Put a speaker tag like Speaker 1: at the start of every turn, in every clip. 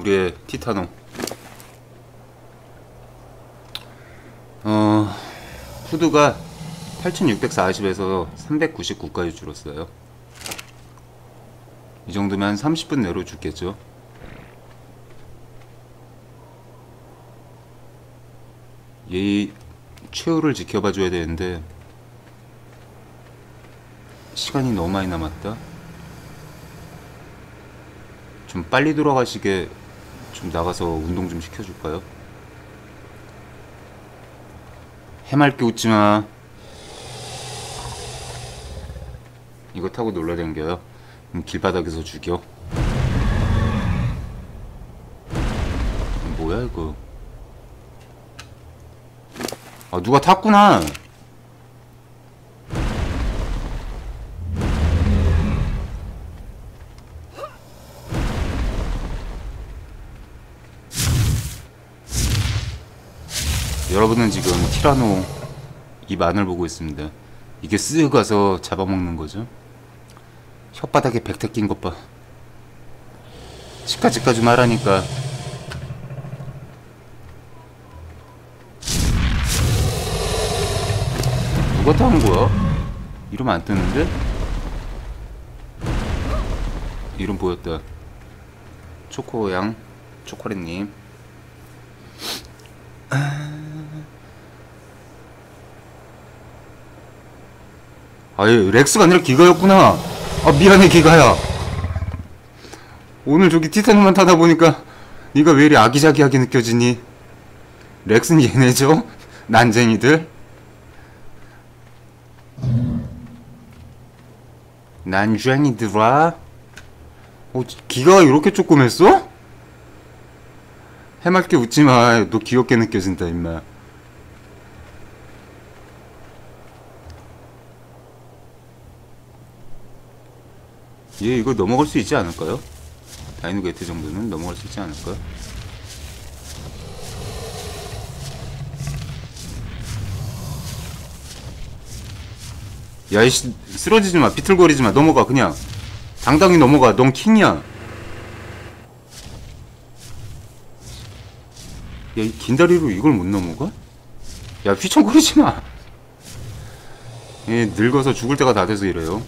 Speaker 1: 우리의 티타노. 푸드가 8640에서 399까지 줄었어요. 이 정도면 한 30분 내로 죽겠죠. 얘 최후를 지켜봐 줘야 되는데 시간이 너무 많이 남았다. 좀 빨리 돌아가시게 좀 나가서 운동 좀 시켜줄까요? 해맑게 웃지마. 이거 타고 놀러댕겨요. 길바닥에서 죽여. 뭐야 이거. 아 누가 탔구나. 여러분은 지금 티라노 입 안을 보고 있습니다. 이게 쓱 가서 잡아먹는 거죠. 혓바닥에 백태 낀 것 봐. 치카치카 좀 하라니까. 누가 타는 거야? 이러면 안 뜨는데? 이름 보였다. 초코양, 초콜릿님. 아예 렉스가 아니라 기가였구나. 아 미안해 기가야. 오늘 저기 티타노만 타다 보니까 네가 왜 이리 아기자기하게 느껴지니? 렉스는 얘네죠? 난쟁이들. 난쟁이들아. 기가가 이렇게 조그맸어? 해맑게 웃지마. 너 귀엽게 느껴진다 임마. 얘 이거 넘어갈 수 있지 않을까요? 다이노 게이트 정도는 넘어갈 수 있지 않을까요? 야이씨 쓰러지지마. 비틀거리지마. 넘어가 그냥. 당당히 넘어가. 넌 킹이야. 야, 이 긴 다리로 이걸 못 넘어가? 야, 휘청거리지 마. 얘 늙어서 죽을 때가 다 돼서 이래요.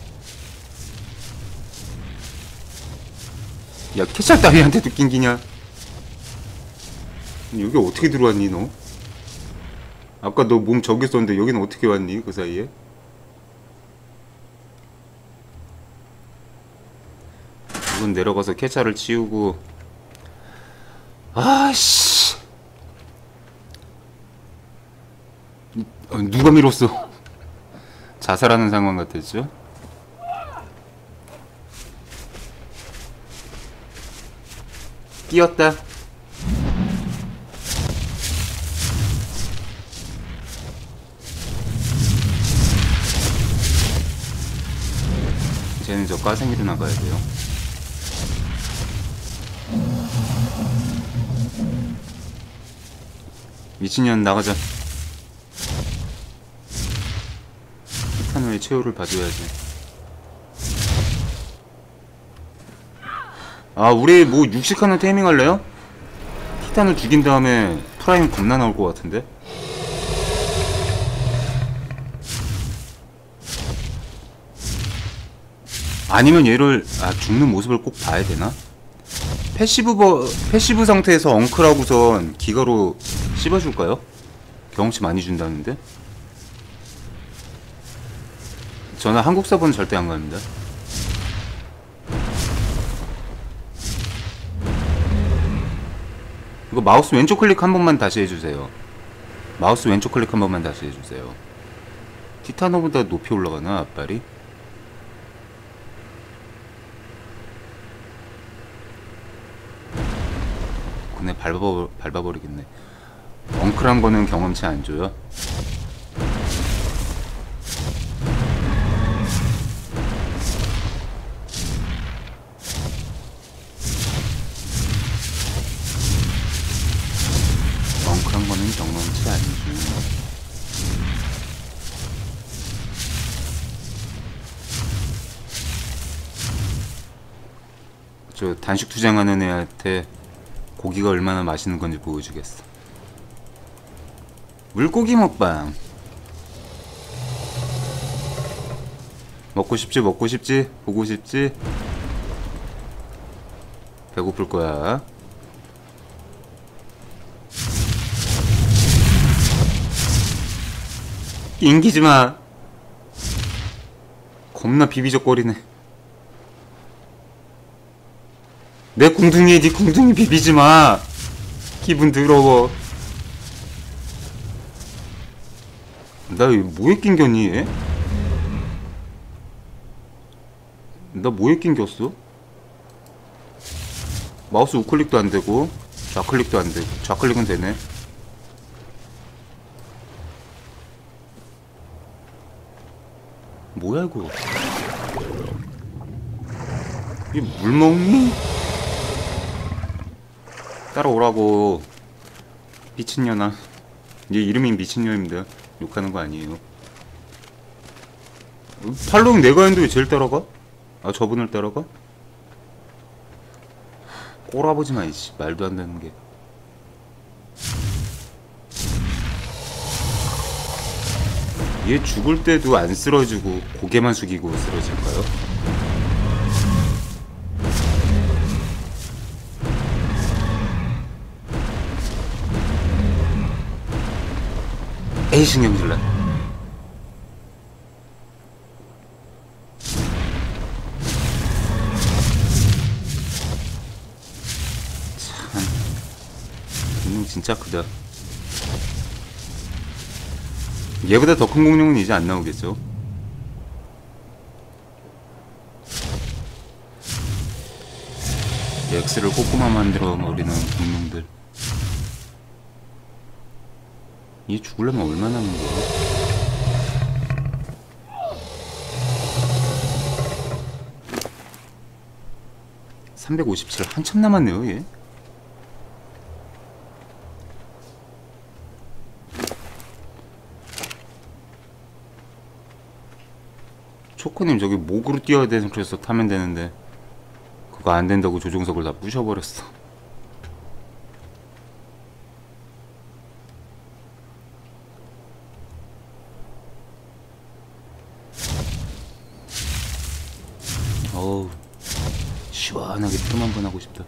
Speaker 1: 야, 캐찰 따위한테도 낑기냐? 여기 어떻게 들어왔니, 너? 아까 너 몸 저기 있었는데 여기는 어떻게 왔니, 그 사이에? 이건 내려가서 캐찰을 치우고. 아씨. 누가 밀었어? 자살하는 상황 같았죠? 뛰었다. 쟤는 저 까생이로 나가야 돼요. 미친년 나가자. 티타노의 최후를 봐줘야지. 아 우리 뭐 육식하는 테이밍 할래요? 티탄을 죽인 다음에 프라임 겁나 나올 것 같은데? 아니면 얘를 죽는 모습을 꼭 봐야 되나? 패시브 상태에서 엉클하고선 기가로 씹어줄까요? 경험치 많이 준다는데? 저는 한국 서버는 절대 안 갑니다. 이거 마우스 왼쪽 클릭 한 번만 다시 해주세요. 마우스 왼쪽 클릭 한 번만 다시 해주세요. 티타노보다 높이 올라가나 앞발이? 그네 밟아버리겠네. 엉클한 거는 경험치 안 줘요. 엉클한 거는 경험치 안 줘요. 저 단식 투쟁하는 애한테 고기가 얼마나 맛있는 건지 보여주겠어. 물고기 먹방. 먹고 싶지, 먹고 싶지, 보고 싶지. 배고플 거야. 낑기지 마. 겁나 비비적거리네. 내 궁둥이에 네 궁둥이 비비지 마. 기분 더러워. 나 뭐에 낑겼니 얘? 나 뭐에 낑겼어? 마우스 우클릭도 안되고 좌클릭도 안되고. 좌클릭은 되네. 뭐야 이거? 이 물 먹니? 따라오라고. 미친년아. 얘 이름이 미친년입니다. 욕하는 거 아니에요. 팔로잉 내가 했는데 왜 쟤를 따라가? 아, 저분을 따라가? 꼬라보지마 이씨. 말도 안 되는 게. 얘 죽을 때도 안 쓰러지고 고개만 숙이고 쓰러질까요? 에이 신경질나. 참 진짜 크다. 얘보다 더 큰 공룡은 이제 안 나오겠죠? 엑스를 꼬꼬마 만들어 버리는 공룡들. 얘 죽으려면 얼마나 하는 거야? (357) 한참 남았네요 얘. 초코님 저기 목으로 뛰어야 되는 그래서 타면 되는데 그거 안 된다고 조종석을 다 부셔버렸어. 어우 시원하게 틈 한번 하고 싶다.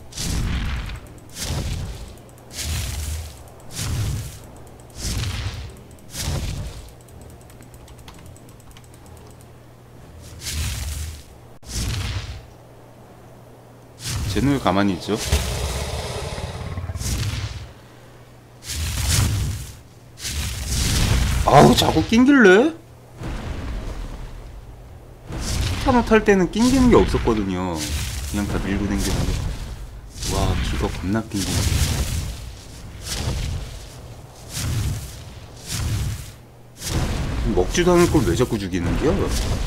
Speaker 1: 쟤는 왜 가만히 있죠? 아우 자꾸 낑길래? 티타노 탈 때는 낑기는 게 없었거든요. 그냥 다 밀고 댕기는데. 와 기가 겁나 낑기네. 먹지도 않을 걸 왜 자꾸 죽이는겨?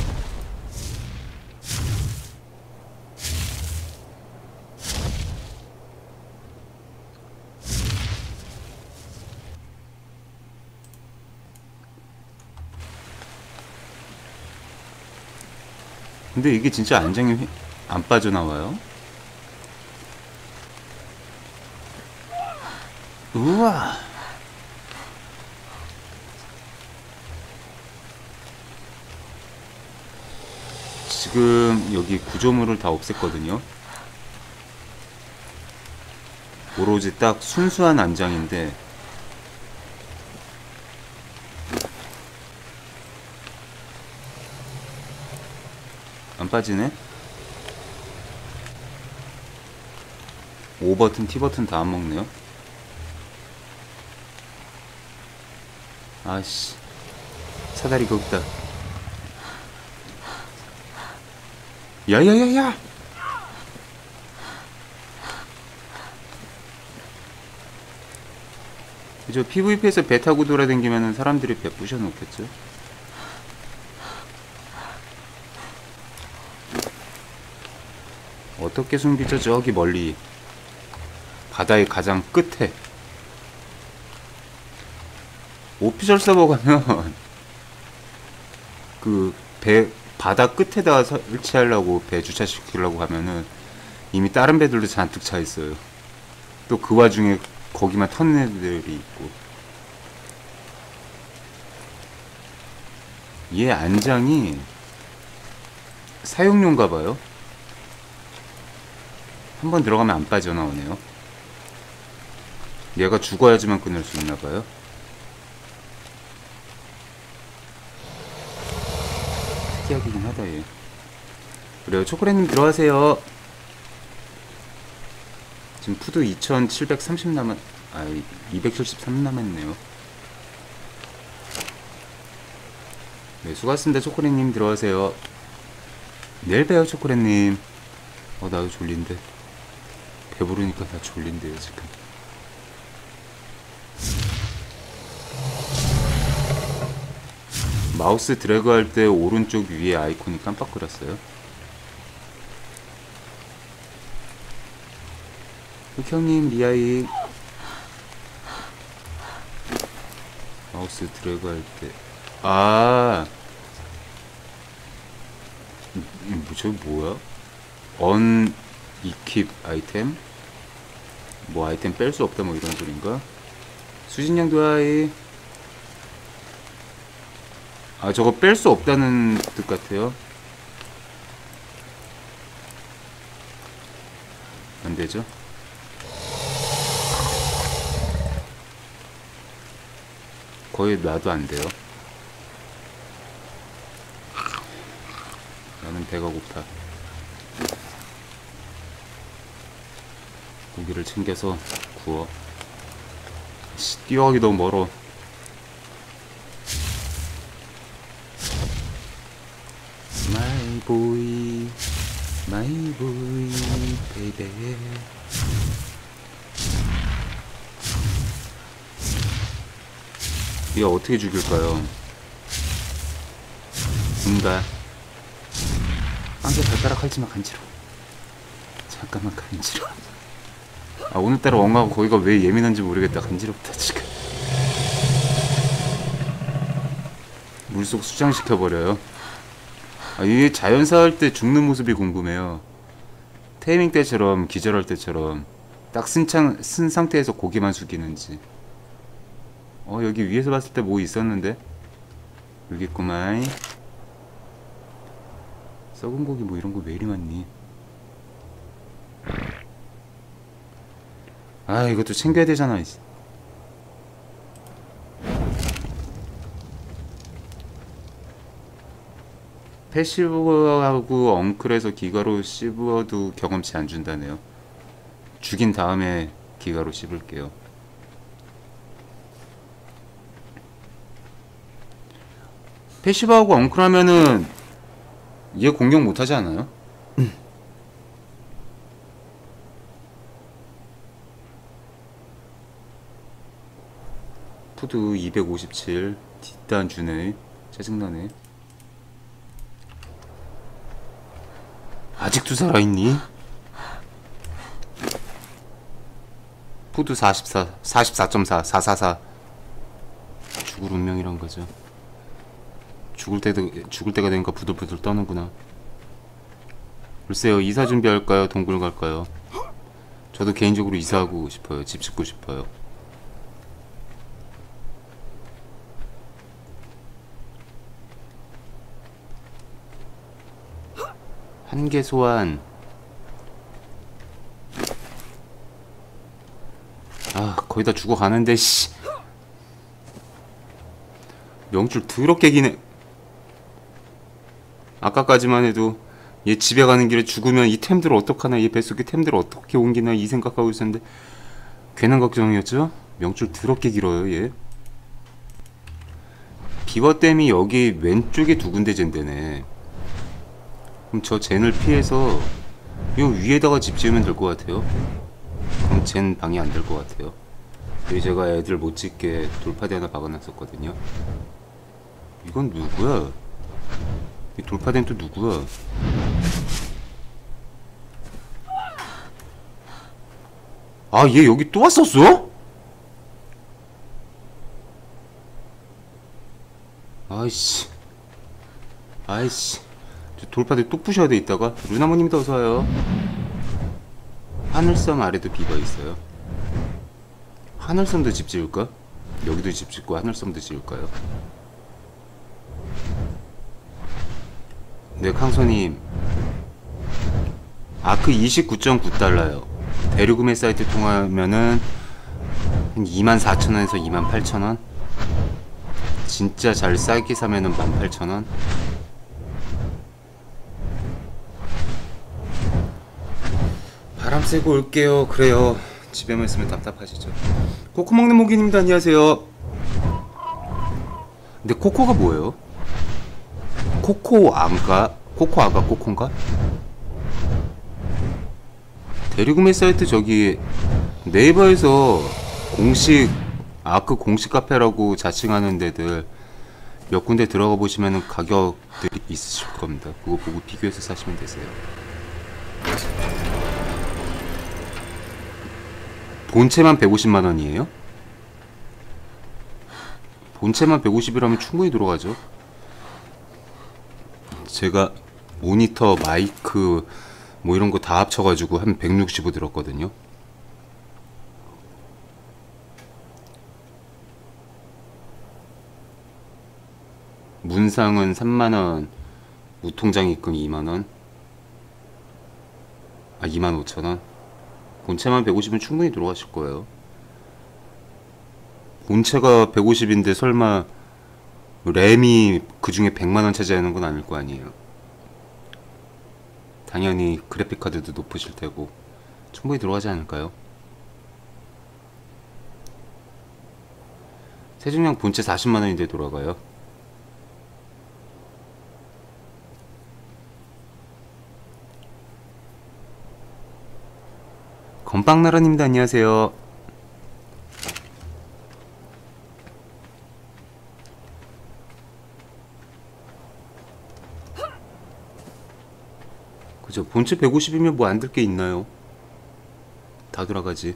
Speaker 1: 근데 이게 진짜 안장이 안 빠져나와요? 우와. 지금 여기 구조물을 다 없앴거든요. 오로지 딱 순수한 안장인데 안 빠지네? O 버튼, T 버튼 다 안 먹네요. 아씨 사다리가 없다. 야야야야! 저 PVP에서 배 타고 돌아다니면은 사람들이 배 부셔놓겠죠? 어떻게 숨기죠? 저기 멀리 바다의 가장 끝에. 오피셜 서버 가면 그 배 바다 끝에다가 설치하려고 배 주차시키려고 하면은 이미 다른 배들도 잔뜩 차 있어요. 또 그 와중에 거기만 터는 애들이 있고. 얘 안장이 사용료인가봐요. 한번 들어가면 안 빠져나오네요. 얘가 죽어야지만 끊을 수 있나봐요. 특이하긴 하다 얘. 그래요. 초콜릿님 들어가세요. 지금 푸드 2730 남았... 273 남았네요. 네, 수고하셨습니다. 초콜릿님 들어가세요. 내일 봬요 초콜릿님. 나도 졸린데. 배부르니까 다 졸린데요 지금. 마우스 드래그 할 때 오른쪽 위에 아이콘이 깜빡거렸어요. 흑형님 리아이. 마우스 드래그 할 때 저기 뭐야? 이킵 아이템? 뭐 아이템 뺄 수 없다 뭐 이런 소린가? 수진양도 하이. 저거 뺄 수 없다는 뜻 같아요. 안 되죠? 거의 놔도 안 돼요. 나는 배가 고파. 고기를 챙겨서 구워. 뛰어가기 너무 멀어. My boy, my boy, baby. 얘 어떻게 죽일까요? 뭔가 빵개 발가락 할지만 간지러워. 잠깐만 간지러워. 오늘따라 엉하고 거기가 왜 예민한지 모르겠다. 간지럽다 지금. 물속 수장시켜버려요. 이게 자연사 할 때 죽는 모습이 궁금해요. 테이밍 때처럼 기절할 때처럼 딱 쓴 상태에서 고개만 숙이는지. 여기 위에서 봤을 때 뭐 있었는데? 여기 있구만. 썩은 고기 뭐 이런 거 왜 이리 많니? 이것도 챙겨야 되잖아. 패시브하고 엉클에서 기가로 씹어도 경험치 안 준다네요. 죽인 다음에 기가로 씹을게요. 패시브하고 엉클 하면은 얘 공격 못하지 않아요? 푸드 257 뒷단 주네. 짜증나네. 아직도 살아있니? 푸드 44 44.4 444. 죽을 운명이란 거죠. 죽을 때가 되니까 부들부들 떠는구나. 글쎄요, 이사 준비할까요? 동굴 갈까요? 저도 개인적으로 이사하고 싶어요. 집 짓고 싶어요. 한계 소환. 거의 다 죽어가는데 씨. 명줄 더럽게 기네. 아까까지만 해도 얘 집에 가는 길에 죽으면 이 템들을 어떡하나, 얘 뱃속에 템들을 어떻게 옮기나 이 생각하고 있었는데 괜한 걱정이었죠? 명줄 더럽게 길어요 얘. 비버댐이 여기 왼쪽에 두 군데 젠데네. 그럼 저 젠을 피해서 이 위에다가 집 지으면 될 것 같아요. 그럼 젠 방이 안 될 것 같아요. 여기 제가 애들 못 짓게 돌파대 하나 박아놨었거든요. 이건 누구야? 이 돌파대는 또 누구야? 얘 여기 또 왔었어? 아이씨. 돌파대 또 부셔야 돼 이따가. 루나모님도 어서와요. 하늘섬 아래도 비가 있어요. 하늘섬도 집 지을까? 여기도 집 짓고 하늘섬도 지을까요? 네, 캉소님. 아크 29.9달러요. 대류구매 사이트 통하면은 한 24,000원에서 28,000원? 진짜 잘 싸게 사면은 18,000원? 바람 쐬고 올게요. 그래요. 집에만 있으면 답답하시죠. 코코 먹는 모기님도 안녕하세요. 근데 코코가 뭐예요? 코코아가? 코코아가 코코인가? 대리구매 사이트 저기 네이버에서 공식 아크 공식 카페라고 자칭하는 데들 몇 군데 들어가 보시면은 가격들이 있으실 겁니다. 그거 보고 비교해서 사시면 되세요. 본체만 150만 원이에요? 본체만 150이라면 충분히 들어가죠. 제가 모니터, 마이크 뭐 이런 거 다 합쳐가지고 한 165 들었거든요. 문상은 3만원, 무통장 입금 2만원, 25,000원. 본체만 150은 충분히 들어가실 거예요. 본체가 150인데 설마 램이 그 중에 100만원 차지하는 건 아닐 거 아니에요. 당연히 그래픽카드도 높으실 테고 충분히 들어가지 않을까요? 세종량 본체 40만원인데 돌아가요. 건빵나라님도 안녕하세요. 그죠? 본체 150이면 뭐 안 들 게 있나요? 다 돌아가지.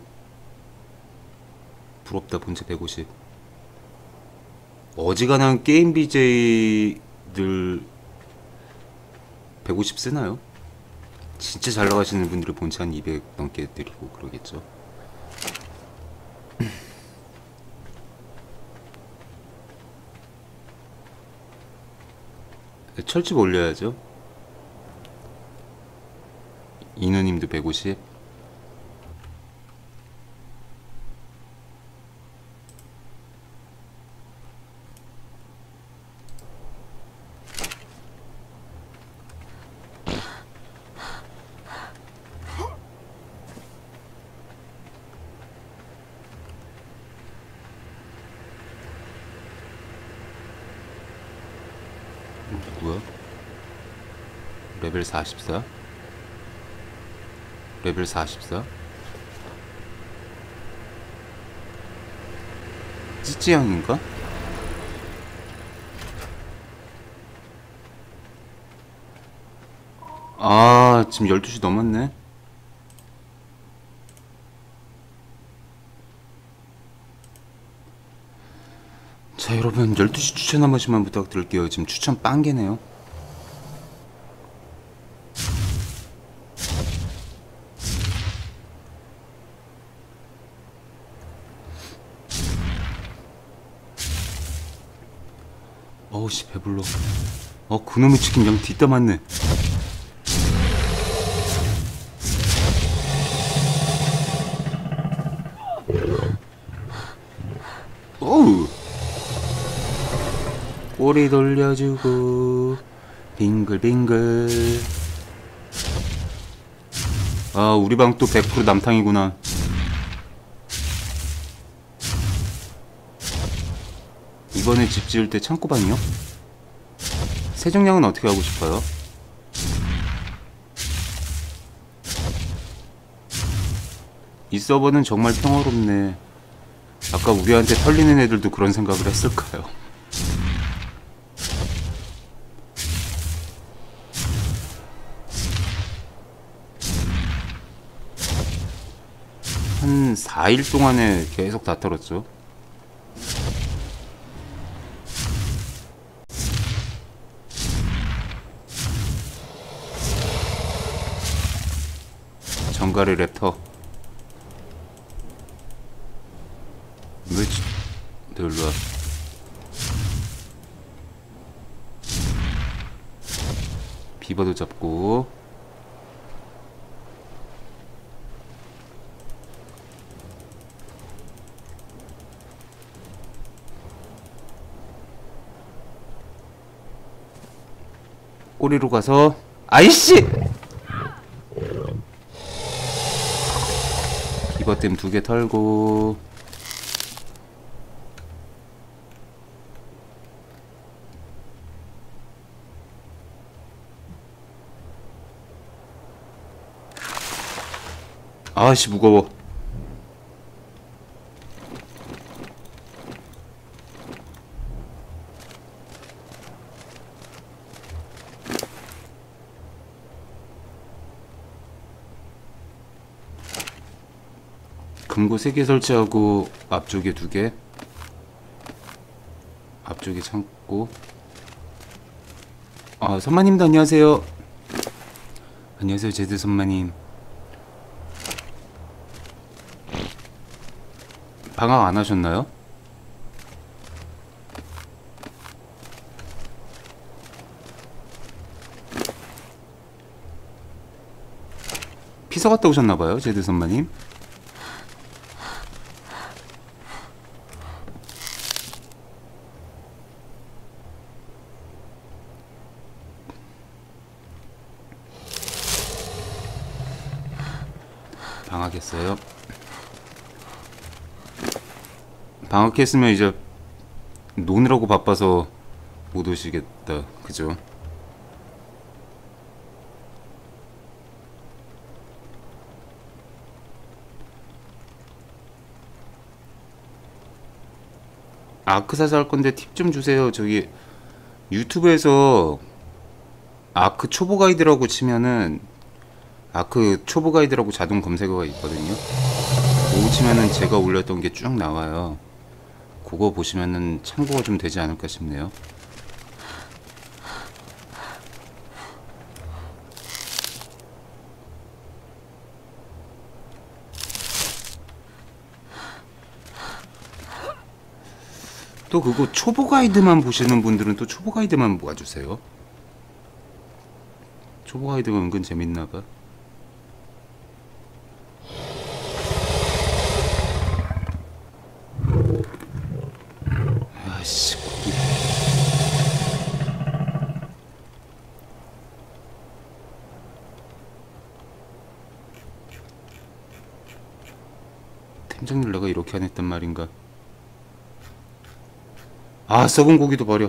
Speaker 1: 부럽다. 본체 150. 어지간한 게임 BJ들 150 쓰나요? 진짜 잘 나가시는 분들이 본체 한 200 넘게 드리고 그러겠죠. 철집 올려야죠. 인우님도 150. 누구야? 레벨 44? 레벨 44? 찌찌양인가? 아, 지금 12시 넘었네. 자, 여러분 12시 추천 한 번씩만 부탁드릴게요. 지금 추천 빵개네요. 어우씨 배불러. 그놈의 치킨 양 뒷담 맞네. 어우, 꼬리 돌려주고 빙글빙글. 아, 우리 방 또 100% 남탕이구나. 이번에 집 지을 때 창고방이요? 세정량은 어떻게 하고 싶어요? 이 서버는 정말 평화롭네. 아까 우리한테 털리는 애들도 그런 생각을 했을까요? 한 4일 동안에 계속 다 털었죠. 정갈의 랩터. 너 일로와. 비버도 잡고. 꼬리로 가서. 아이씨! 비버댐 2개 털고. 아씨 무거워. 금고 3개 설치하고 앞쪽에 2개. 앞쪽에 창고. 아 선마님도 안녕하세요. 안녕하세요 제드 선마님. 방학 안 하셨나요? 피서 갔다 오셨나봐요 제드 선마님. 방학했어요. 방학했으면 이제 노느라고 바빠서 못 오시겠다. 그죠? 아크 사서 할 건데 팁 좀 주세요. 저기 유튜브에서 아크 초보 가이드라고 치면은 아크 초보 가이드라고 자동 검색어가 있거든요. 그거 치면은 제가 올렸던 게 쭉 나와요. 그거 보시면은 참고가 좀 되지 않을까 싶네요. 또 그거 초보 가이드만 보시는 분들은 또 초보 가이드만 모아주세요. 초보 가이드가 은근 재밌나봐. 아씨 고기. 템정리를 내가 이렇게 안 했단 말인가. 아 썩은 고기도 버려.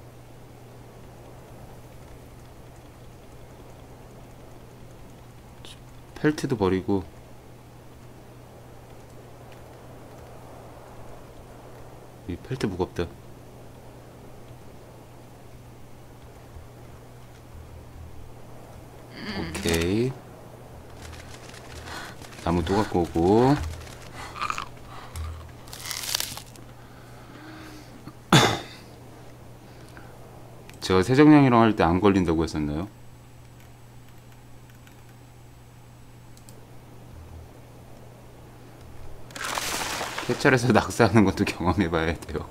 Speaker 1: 펠트도 버리고. 이 펠트 무겁다. 오케이. 나무 또 갖고 오고. 제가 세정량이랑 할 때 안 걸린다고 했었나요? 캐찰에서 낙사하는 것도 경험해봐야 돼요.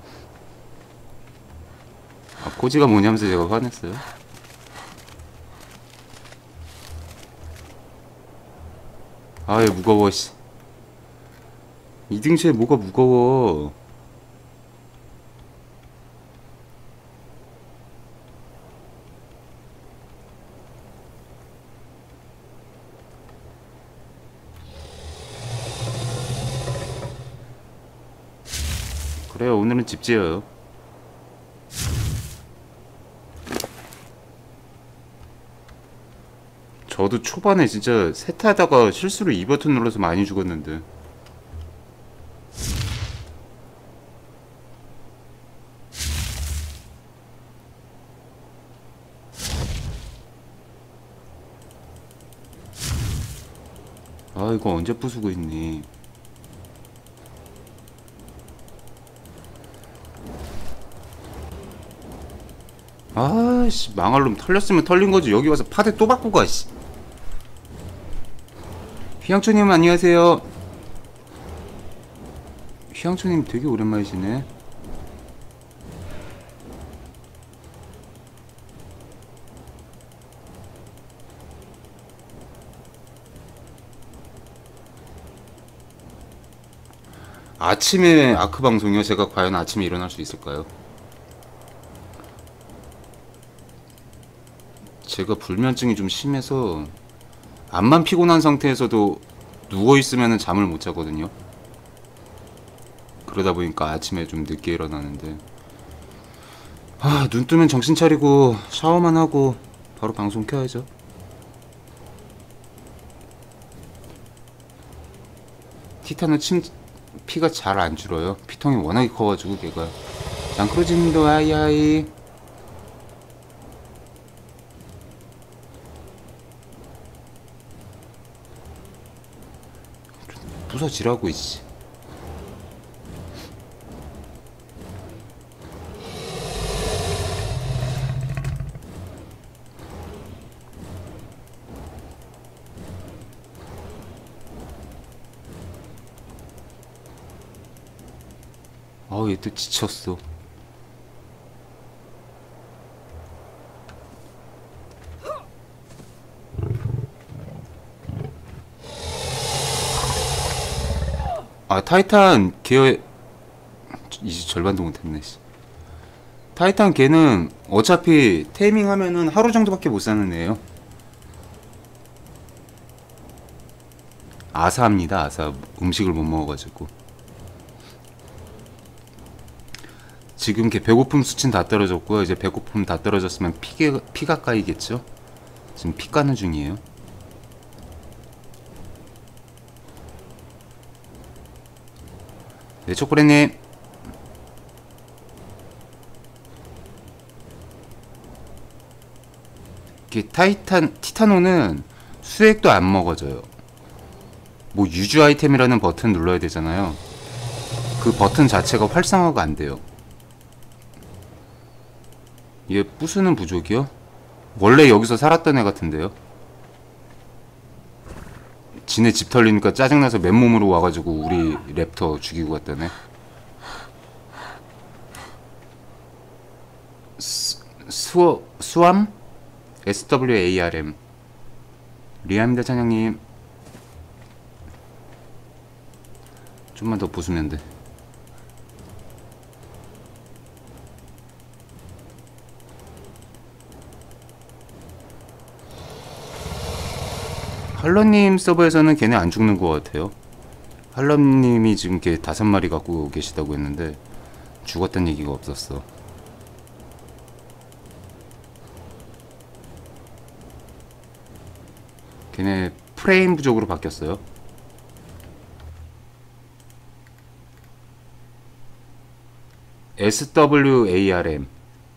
Speaker 1: 아, 코지가 뭐냐면서 제가 화냈어요. 아얘 무거워 씨. 이 등치에 뭐가 무거워. 그래요 오늘은 집 지어요. 저도 초반에 진짜 세트하다가 실수로 E 버튼 눌러서 많이 죽었는데. 아 이거 언제 부수고 있니. 아씨 망할 놈. 털렸으면 털린거지. 여기 와서 파대 또 바꾸고 가 씨. 휘양초님 안녕하세요. 휘양초님 되게 오랜만이시네. 아침에 아크 방송이요? 제가 과연 아침에 일어날 수 있을까요? 제가 불면증이 좀 심해서 암만 피곤한 상태에서도 누워있으면 잠을 못 자거든요. 그러다 보니까 아침에 좀 늦게 일어나는데, 눈 뜨면 정신 차리고 샤워만 하고 바로 방송 켜야죠. 티타노 피가 잘 안 줄어요. 피통이 워낙에 커가지고 걔가. 장크로즈님도 하이하이. 부서지라고 있지. 얘 또 지쳤어. 타이탄 걔 이제 절반도 못했네. 타이탄 걔는 어차피 테이밍 하면은 하루 정도밖에 못 사는 애예요. 아사합니다. 아사. 음식을 못 먹어가지고. 지금 걔 배고픔 수치는 다 떨어졌고요. 이제 배고픔 다 떨어졌으면 피가 까이겠죠. 지금 피 까는 중이에요. 네, 초콜릿님. 티타노는 수액도 안 먹어져요. 뭐 유주 아이템이라는 버튼 눌러야 되잖아요. 그 버튼 자체가 활성화가 안 돼요. 얘 부수는 부족이요? 원래 여기서 살았던 애 같은데요? 지네 집 털리니까 짜증나서 맨몸으로 와가지고 우리 랩터 죽이고 갔던 애. 수암? SWARM. 리아입니다, 찬양님. 좀만 더 부수면 돼. 할러님 서버에서는 걔네 안 죽는 것 같아요. 할러님이 지금 걔 5마리 갖고 계시다고 했는데 죽었단 얘기가 없었어. 걔네 프레임 부족으로 바뀌었어요. SWARM.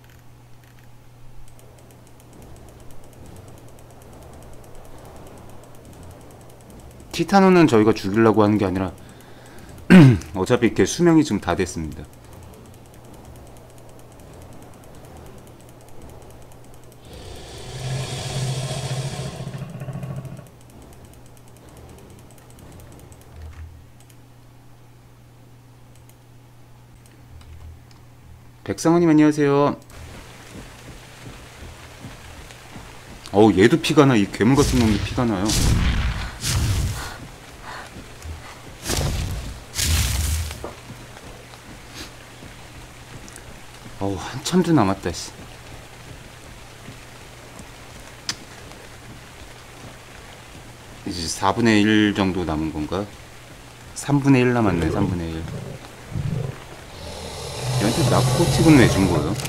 Speaker 1: 티타노는 저희가 죽이려고 하는 게 아니라 어차피 걔 수명이 지금 다 됐습니다. 백상원님 안녕하세요. 얘도 피가 나. 이 괴물 같은 놈도 피가 나요. 한참도 남았다. 씨. 이제 4분의 1 정도 남은 건가? 3분의 1 남았네. 3분의 1. 얘한테 나코틱은 왜 준 거예요?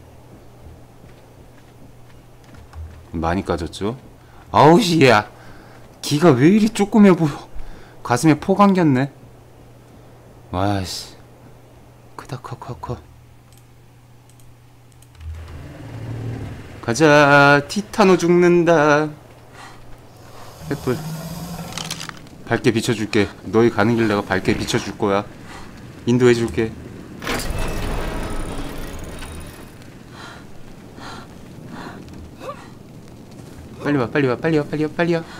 Speaker 1: 많이 까졌죠? 아우씨, 야, 기가 왜 이리 조그매 보여? 가슴에 포 감겼네. 와씨, 크다. 커. 가자. 티타노 죽는다. 횃불 밝게 비춰줄게. 너희 가는 길 내가 밝게 비춰줄 거야. 인도해줄게. 빨리 와.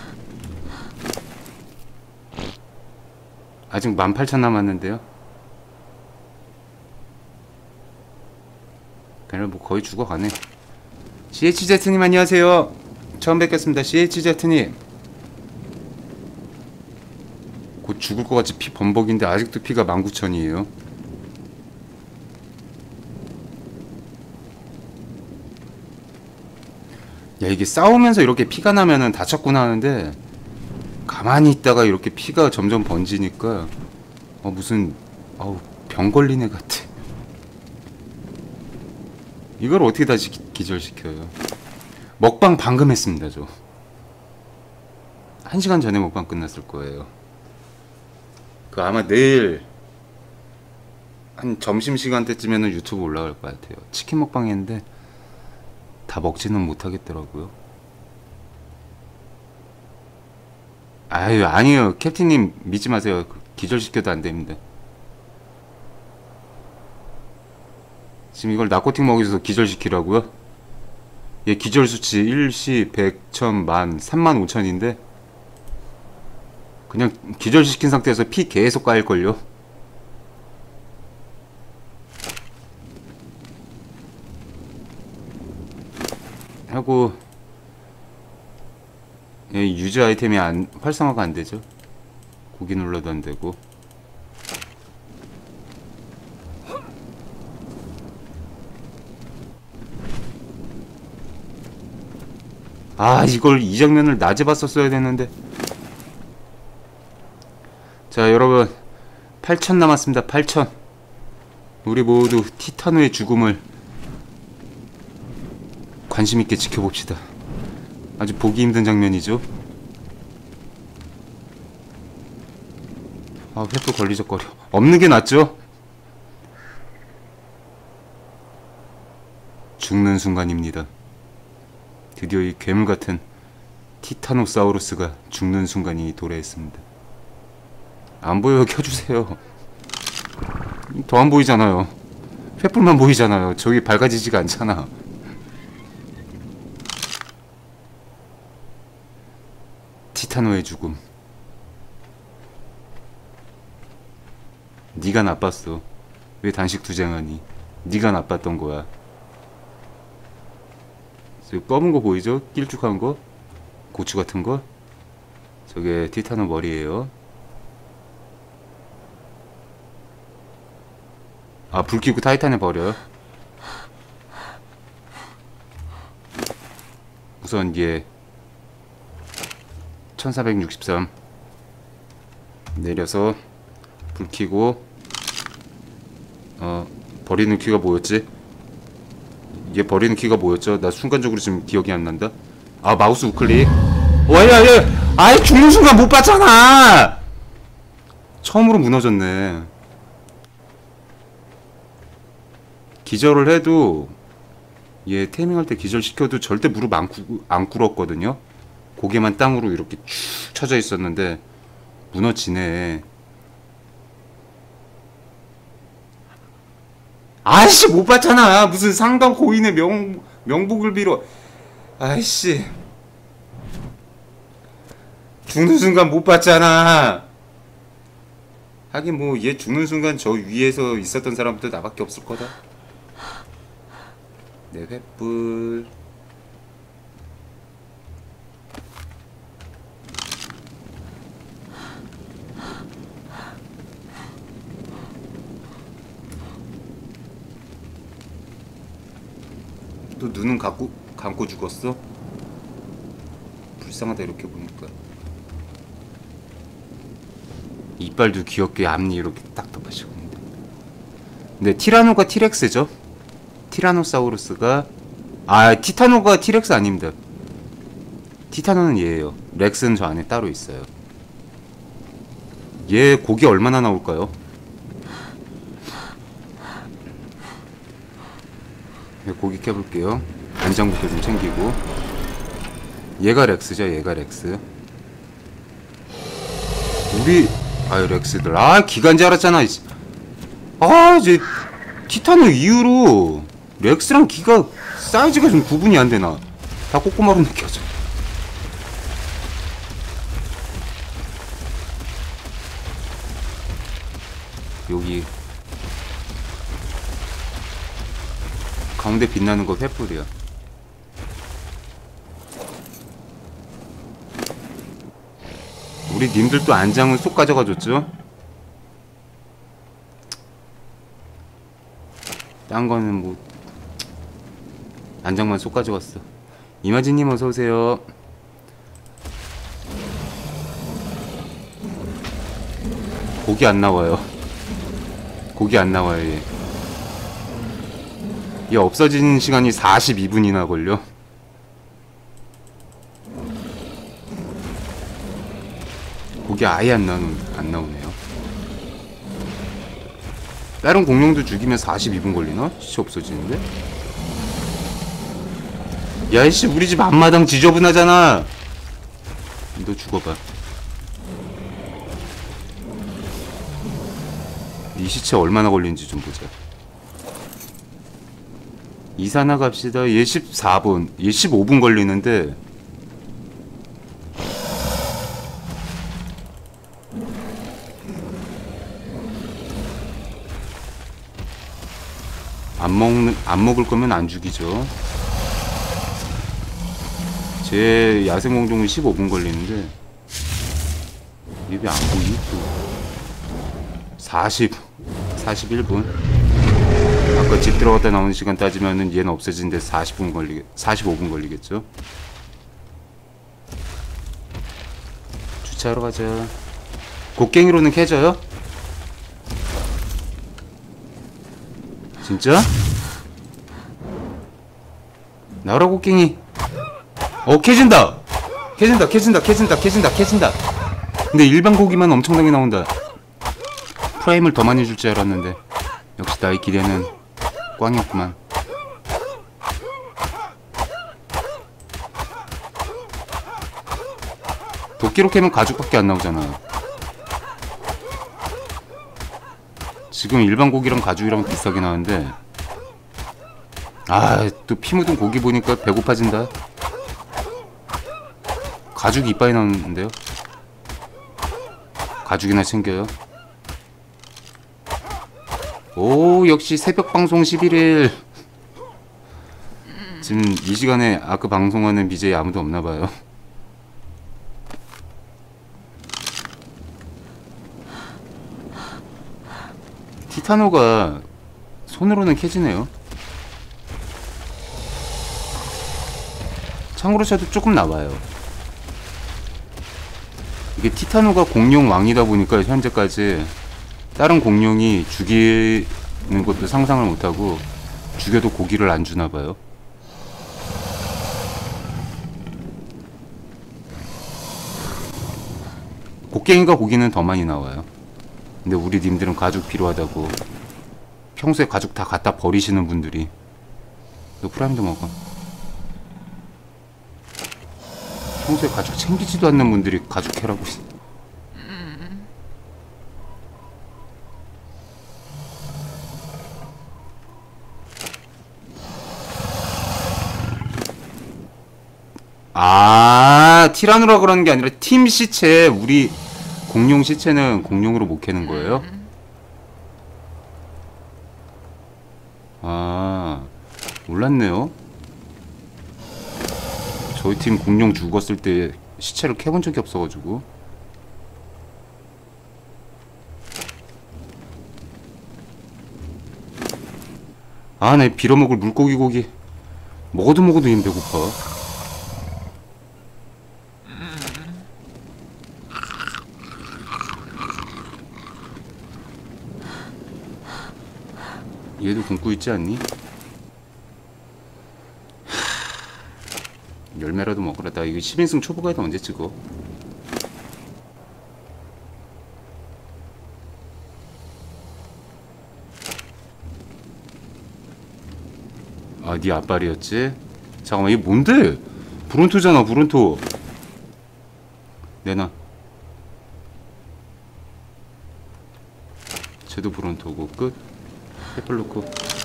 Speaker 1: 아직 18,000 남았는데요. 그냥 뭐 거의 죽어가네. CHZ님 안녕하세요. 처음 뵙겠습니다. CHZ님 곧 죽을 것 같이 피 범벅인데 아직도 피가 19,000이에요. 야, 이게 싸우면서 이렇게 피가 나면은 다쳤구나 하는데 가만히 있다가 이렇게 피가 점점 번지니까 무슨 병 걸린 애 같아. 이걸 어떻게 다시 기절시켜요. 먹방 방금 했습니다. 저 1시간 전에 먹방 끝났을 거예요. 그 아마 내일 한 점심시간 때쯤에는 유튜브 올라갈 것 같아요. 치킨 먹방 했는데 다 먹지는 못하겠더라고요. 아유, 아니에요. 캡틴님 믿지 마세요. 기절시켜도 안 됩니다. 지금 이걸 나코틱 먹여서 기절시키라고요? 얘 기절수치 1시 100, 1000, 만, 35,000인데 그냥 기절시킨 상태에서 피 계속 까일걸요? 하고 유저 아이템이 활성화가 안되죠. 고기 눌러도 안되고. 이걸 이 장면을 낮에 봤었어야 되는데. 자, 여러분 8,000 남았습니다. 8,000. 우리 모두 티타노의 죽음을 관심있게 지켜봅시다. 아주 보기 힘든 장면이죠. 횃불 걸리적거려. 없는 게 낫죠. 죽는 순간입니다. 드디어 이 괴물같은 티타노사우루스가 죽는 순간이 도래했습니다. 안 보여요. 켜주세요. 더 안 보이잖아요. 횃불만 보이잖아요. 저기 밝아지지가 않잖아. 티타노의 죽음. 네가 나빴어. 왜 단식 투쟁하니? 네가 나빴던 거야. 저기 검은 거 보이죠? 길쭉한 거? 고추 같은 거? 저게 티타노 머리예요. 불 켜고 타이탄에 버려요. 우선 얘 1463 내려서 불 켜고 버리는 키가 뭐였지? 얘 버리는 키가 뭐였죠? 나 순간적으로 지금 기억이 안 난다. 마우스 우클릭. 야야야, 아예 죽는 순간 못 봤잖아. 처음으로 무너졌네. 기절을 해도 얘 테이밍할 때 기절시켜도 절대 무릎 안 꿇었거든요. 고개만 땅으로 이렇게 쭉 쳐져 있었는데 무너지네. 아이씨, 못 봤잖아. 무슨 상당 고인의 명복을 빌어. 아이씨, 죽는 순간 못 봤잖아. 하긴 뭐 얘 죽는 순간 저 위에서 있었던 사람부터 나밖에 없을 거다. 내 횃불. 또 눈은 감고 죽었어? 불쌍하다 이렇게 보니까. 이빨도 귀엽게 앞니 이렇게 딱 덮어지고 있는데. 근데 티라노가 티렉스죠? 티라노사우루스가 티타노가 티렉스 아닙니다. 티타노는 얘예요. 렉스는 저 안에 따로 있어요. 얘 고기 얼마나 나올까요? 고기 켜볼게요. 간장부터 좀 챙기고. 얘가 렉스죠. 얘가 렉스. 우리 렉스들 기간제 알았잖아. 이제 티타노 이후로 렉스랑 기가 사이즈가 좀 구분이 안 되나. 다 꼬꼬마로 느껴져. 여기 가운데 빛나는 거 횃불이야. 우리 님들도 안장은 쏙 가져가 줬죠? 딴 거는 뭐 안장만 쏙 가져갔어. 이마진님 어서오세요. 고기 안 나와요. 고기 안 나와요. 얘 없어지는 시간이 42분이나 걸려. 고기 아예 안 나오네요. 다른 공룡도 죽이면 42분 걸리나? 시체 없어지는데? 야이씨, 우리 집 앞마당 지저분하잖아. 너 죽어봐. 이 시체 얼마나 걸리는지 좀 보자. 이사나 갑시다. 얘 14분, 얘 15분 걸리는데 안 먹을 거면 안 죽이죠. 제 야생공룡은 15분 걸리는데 얘 왜 안 보이지? 41분. 아까 집 들어갔다 나오는 시간 따지면은 얘는 없어진 데 45분 걸리겠죠? 주차하러 가자. 곡괭이로는 캐져요? 진짜? 나와라 곡괭이. 캐진다! 캐진다! 근데 일반 고기만 엄청나게 나온다. 프라임을 더 많이 줄 줄 알았는데 역시 나의 기대는 꽝이었구만. 도끼로 캐면 가죽밖에 안 나오잖아. 지금 일반 고기랑 가죽이랑 비슷하게 나오는데 또 피 묻은 고기 보니까 배고파진다. 가죽이 이빨이 나오는데요? 가죽이나 챙겨요. 오, 역시 새벽방송 11일. 지금 이 시간에 아크 방송하는 BJ 아무도 없나봐요. 티타노가 손으로는 캐지네요. 창으로 쳐도 조금 나와요. 이게 티타노가 공룡 왕이다 보니까 현재까지 다른 공룡이 죽이는 것도 상상을 못하고 죽여도 고기를 안 주나봐요. 곡괭이가 고기는 더 많이 나와요. 근데 우리 님들은 가죽 필요하다고 평소에 가죽 다 갖다 버리시는 분들이. 너 프라임도 먹어. 평소에 가죽 챙기지도 않는 분들이 가죽 캐라고. 티라노라 그러는 게 아니라 팀 시체, 우리 공룡 시체는 공룡으로 못 캐는 거예요? 몰랐네요. 저희 팀 공룡 죽었을 때 시체를 캐본 적이 없어가지고. 내 빌어먹을 물고기 고기 먹어도 님 배고파. 얘도 굶고 있지 않니? 열매라도 먹으라. 나 이거 10인승 초보가이드 언제 찍어? 네 앞발이었지? 잠깐만, 이게 뭔데? 브론토잖아, 브론토. 내놔. 쟤도 브론토고 끝. 페플 넣고.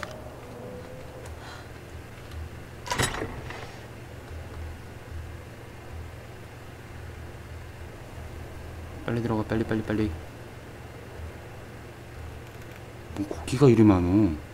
Speaker 1: 빨리 들어가. 빨리. 뭐 고기가 이리 많어.